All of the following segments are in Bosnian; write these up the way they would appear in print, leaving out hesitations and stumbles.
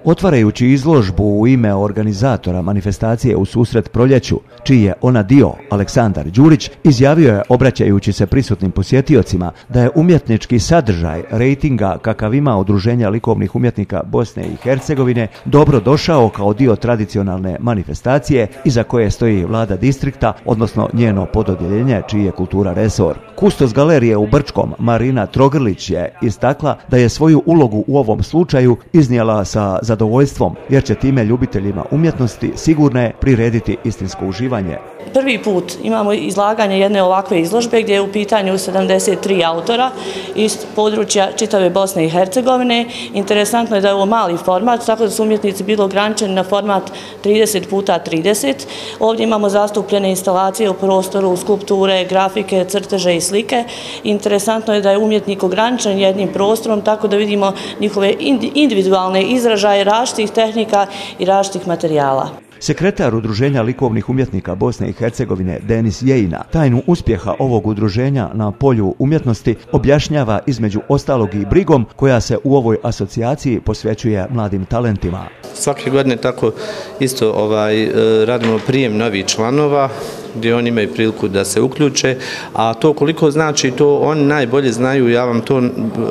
Otvarajući izložbu u ime organizatora manifestacije U susret proljeću, čiji je ona dio, Aleksandar Đurić, izjavio je, obraćajući se prisutnim posjetiocima, da je umjetnički sadržaj rejtinga kakav ima Udruženja likovnih umjetnika Bosne i Hercegovine dobro došao kao dio tradicionalne manifestacije iza koje stoji vlada distrikta, odnosno njeno pododjeljenje čiji je kultura resor. Kustos galerije u Brčkom, Marina Trogrlić, je istakla da je svoju ulogu u ovom slučaju iznijela sa zadovoljstvom, jer će time ljubiteljima umjetnosti sigurno prirediti istinsko uživanje. Prvi put imamo izlaganje jedne ovakve izložbe gdje je u pitanju 73 autora iz područja čitave Bosne i Hercegovine. Interesantno je da je ovo mali format, tako da su umjetnici bili ograničeni na format 30x30. Ovdje imamo zastupljene instalacije u prostoru, skulpture, grafike, crteže i slike. Interesantno je da je umjetnik ograničen jednim prostorom, tako da vidimo njihove individualne izražaje različitih tehnika i različitih materijala. Sekretar Udruženja likovnih umjetnika Bosne i Hercegovine Denis Jejina tajnu uspjeha ovog udruženja na polju umjetnosti objašnjava između ostalog i brigom koja se u ovoj asocijaciji posvećuje mladim talentima. Svake godine tako isto radimo prijem novih članova gdje oni imaju priliku da se uključe, a to koliko znači to oni najbolje znaju, ja vam to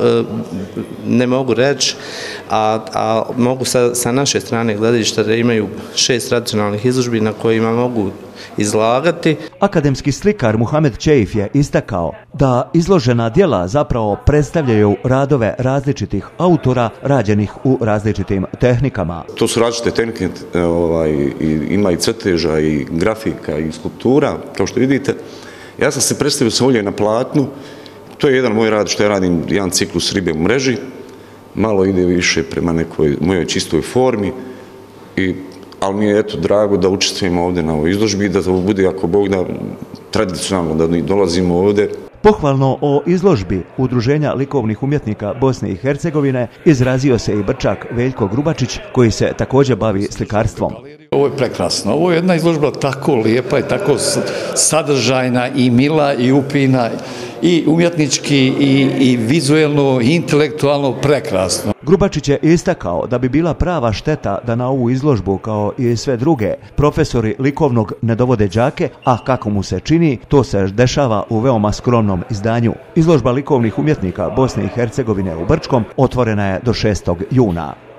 ne mogu reći, a mogu sa naše strane gledališta da imaju 6 tradicionalnih izložbi na kojima mogu izlagati. Akademski slikar Muhamed Čeif je istakao da izložena djela zapravo predstavljaju radove različitih autora rađenih u različitim tehnikama. To su različite tehnike, ima i crteža, i grafika, i skulptura, kao što vidite. Ja sam se predstavio sam ovdje na platnu, to je jedan moj rad što ja radim, jedan ciklus ribe u mreži, malo ide više prema nekoj mojoj čistoj formi, ali mi je eto drago da učestvujemo ovdje na ovoj izložbi i da to bude, ako Bog da, tradicionalno, da dolazimo ovdje. Pohvalno o izložbi Udruženja likovnih umjetnika Bosne i Hercegovine izrazio se i Brčak Veljko Grubačić, koji se također bavi slikarstvom. Ovo je prekrasno. Ovo je jedna izložba tako lijepa i tako sadržajna i mila i upina i umjetnički i vizuelno i intelektualno prekrasno. Grubačić je istakao da bi bila prava šteta da na ovu izložbu, kao i sve druge, profesori likovnog ne dovode đake, a kako mu se čini, to se dešava u veoma skromnom izdanju. Izložba likovnih umjetnika Bosne i Hercegovine u Brčkom otvorena je do 6. juna.